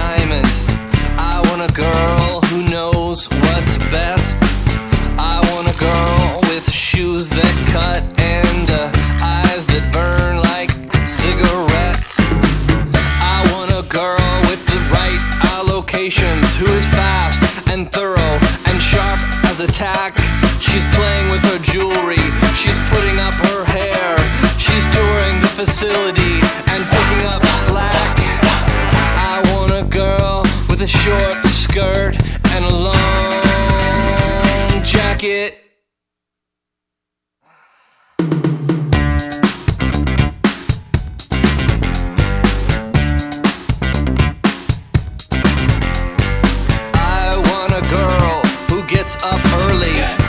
assignment. I want a girl who knows what's best. I want a girl with shoes that cut and eyes that burn like cigarettes. I want a girl with the right allocations, who is fast and thorough and sharp as a tack. She's playing with her jewelry, she's putting up her hair, she's touring the facility and picking up slack. I want a girl with a short skirt and a long jacket. I want a girl who gets up early